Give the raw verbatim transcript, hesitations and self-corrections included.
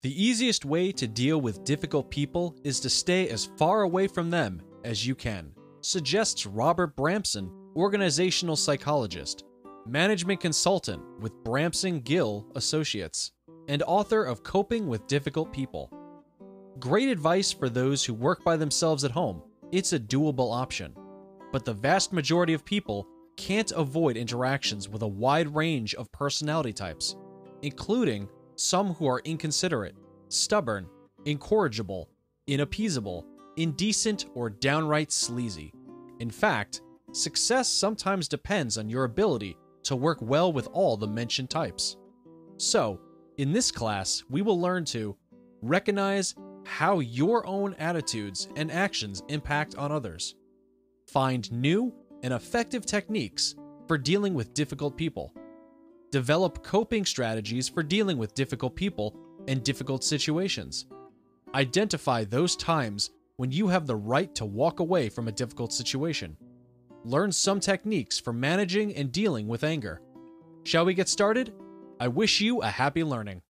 The easiest way to deal with difficult people is to stay as far away from them as you can, suggests Robert Bramson, organizational psychologist, management consultant with Bramson Gill Associates, and author of Coping with Difficult People. Great advice for those who work by themselves at home. It's a doable option. But the vast majority of people can't avoid interactions with a wide range of personality types, including some who are inconsiderate, stubborn, incorrigible, inappeasable, indecent, or downright sleazy. In fact, success sometimes depends on your ability to work well with all the mentioned types. So, in this class, we will learn to recognize how your own attitudes and actions impact on others, find new and effective techniques for dealing with difficult people, develop coping strategies for dealing with difficult people and difficult situations, identify those times when you have the right to walk away from a difficult situation, learn some techniques for managing and dealing with anger. Shall we get started? I wish you a happy learning.